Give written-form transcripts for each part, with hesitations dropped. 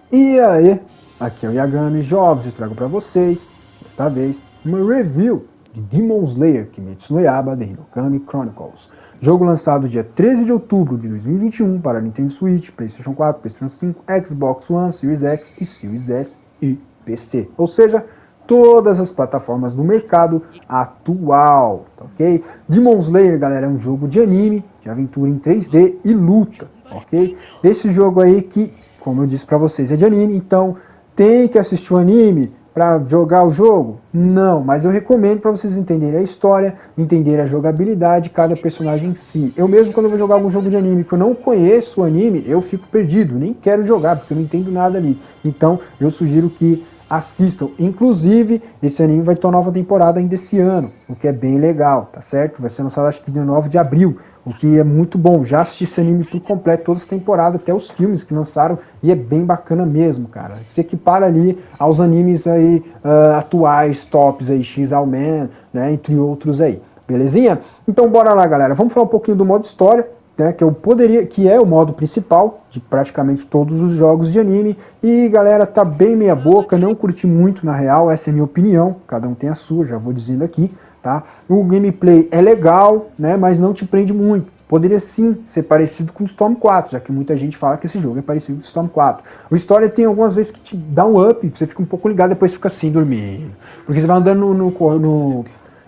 E aí, aqui é o Yagami Jogos e trago para vocês, desta vez, uma review de Demon Slayer Kimetsu no Yaiba The Hinokami Chronicles. Jogo lançado dia 13 de outubro de 2021 para Nintendo Switch, PlayStation 4, PlayStation 5, Xbox One, Series X e Series S e PC. Ou seja, todas as plataformas do mercado atual, tá ok? Demon Slayer, galera, é um jogo de anime, de aventura em 3D e luta, ok? Esse jogo aí que, como eu disse pra vocês, é de anime, então tem que assistir o anime para jogar o jogo? Não, mas eu recomendo para vocês entenderem a história, entenderem a jogabilidade de cada personagem em si. Eu mesmo, quando eu vou jogar algum jogo de anime que eu não conheço o anime, eu fico perdido, nem quero jogar, porque eu não entendo nada ali. Então, eu sugiro que assistam. Inclusive, esse anime vai ter uma nova temporada ainda esse ano, o que é bem legal, tá certo? Vai ser lançado acho que dia 9 de abril, o que é muito bom. Já assisti esse anime por completo, todas as temporadas, até os filmes que lançaram, e é bem bacana mesmo, cara. Se equipara ali aos animes aí atuais, tops aí, X-All-Man, né, entre outros aí. Belezinha? Então bora lá, galera. Vamos falar um pouquinho do modo história, né, que é o modo principal de praticamente todos os jogos de anime. E galera, tá bem meia boca, não curti muito na real, essa é a minha opinião, cada um tem a sua, já vou dizendo aqui, tá? O gameplay é legal, né, mas não te prende muito. Poderia sim ser parecido com o Storm 4, já que muita gente fala que esse jogo é parecido com o Storm 4. O história tem algumas vezes que te dá um up, você fica um pouco ligado, depois fica assim, dormindo. Porque você vai andando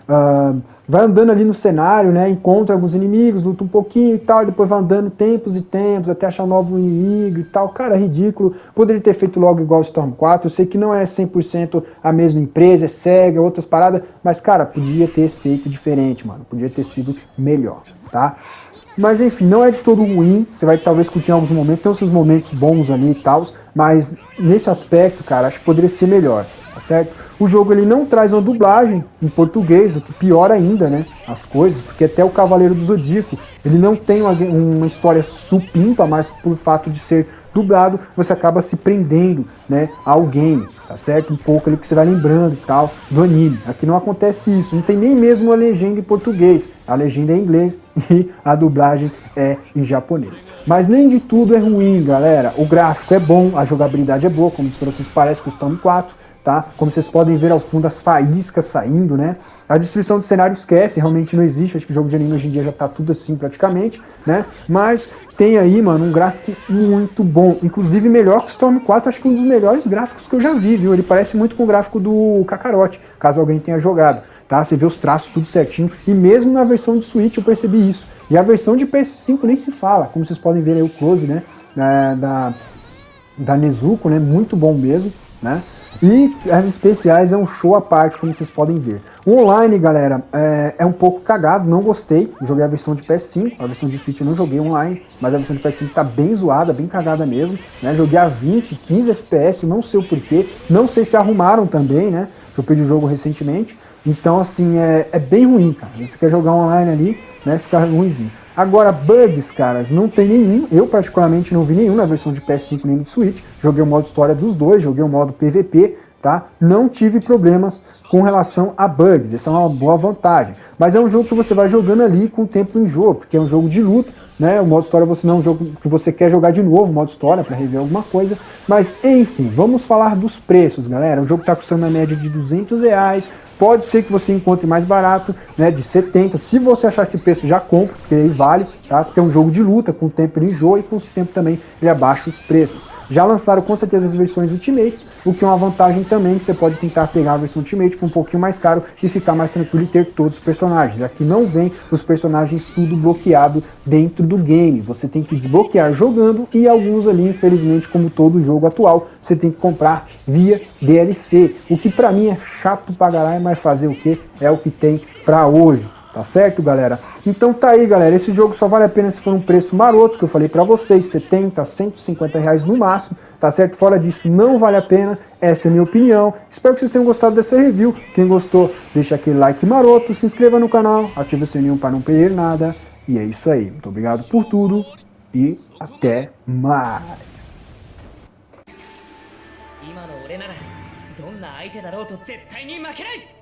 vai andando ali no cenário, né, encontra alguns inimigos, luta um pouquinho e tal, e depois vai andando tempos e tempos até achar um novo inimigo e tal. Cara, é ridículo. Poderia ter feito logo igual o Storm 4. Eu sei que não é 100% a mesma empresa, é Sega, outras paradas, mas cara, podia ter feito diferente, mano. Podia ter sido melhor, tá? Mas enfim, não é de todo ruim. Você vai talvez curtir em alguns momentos, tem os seus momentos bons ali e tal, mas nesse aspecto, cara, acho que poderia ser melhor, tá certo? O jogo ele não traz uma dublagem em português, o que piora ainda, né, as coisas, porque até o Cavaleiro do Zodíaco, ele não tem uma história supimpa, mas por fato de ser dublado, você acaba se prendendo, né, ao game, tá certo? Um pouco ali que você vai lembrando e tal, do anime. Aqui não acontece isso, não tem nem mesmo a legenda em português, a legenda é em inglês e a dublagem é em japonês. Mas nem de tudo é ruim, galera. O gráfico é bom, a jogabilidade é boa, como se vocês parecem com o Storm 4, tá? Como vocês podem ver ao fundo as faíscas saindo, né? A destruição do cenário esquece, realmente não existe. Acho que o jogo de anime hoje em dia já tá tudo assim praticamente, né? Mas tem aí, mano, um gráfico muito bom, inclusive melhor que o Storm 4, acho que um dos melhores gráficos que eu já vi, viu? Ele parece muito com o gráfico do Kakarot, caso alguém tenha jogado, tá? Você vê os traços tudo certinho, e mesmo na versão de Switch eu percebi isso. E a versão de PS5 nem se fala, como vocês podem ver aí o close, né? Da Nezuko, né? Muito bom mesmo, né? E as especiais é um show à parte, como vocês podem ver. O online, galera, é um pouco cagado, não gostei. Joguei a versão de PS5, a versão de Switch eu não joguei online, mas a versão de PS5 tá bem zoada, bem cagada mesmo, né? Joguei a 20, 15 FPS, não sei o porquê, não sei se arrumaram também, né? Eu perdi o jogo recentemente, então assim, é bem ruim, cara. Se você quer jogar online ali, né, fica ruimzinho. Agora, bugs, caras, não tem nenhum. Eu, particularmente, não vi nenhum na versão de PS5 nem de Switch. Joguei o modo história dos dois, joguei o modo PVP, tá? Não tive problemas com relação a bugs. Essa é uma boa vantagem. Mas é um jogo que você vai jogando ali com o tempo em jogo, porque é um jogo de luta, né? O modo história você não é um jogo que você quer jogar de novo, o modo história, para rever alguma coisa. Mas, enfim, vamos falar dos preços, galera. O jogo tá custando na média de R$200. Pode ser que você encontre mais barato, né, de 70. Se você achar esse preço, já compra, porque aí vale, tá? Porque é um jogo de luta, com o tempo ele enjoa e com o tempo também ele abaixa os preços. Já lançaram com certeza as versões Ultimate, o que é uma vantagem também, que você pode tentar pegar a versão Ultimate por um pouquinho mais caro e ficar mais tranquilo e ter todos os personagens. Aqui não vem os personagens tudo bloqueado dentro do game, você tem que desbloquear jogando e alguns ali, infelizmente, como todo jogo atual, você tem que comprar via DLC, o que pra mim é chato pra caralho, mas fazer o que? É o que tem pra hoje. Tá certo, galera? Então tá aí, galera. Esse jogo só vale a pena se for um preço maroto, que eu falei pra vocês, 70, 150 reais no máximo, tá certo? Fora disso, não vale a pena. Essa é a minha opinião. Espero que vocês tenham gostado dessa review. Quem gostou, deixa aquele like maroto, se inscreva no canal, ative o sininho para não perder nada. E é isso aí. Muito obrigado por tudo e até mais. 今の俺ならどんな相手だろうと絶対に負けない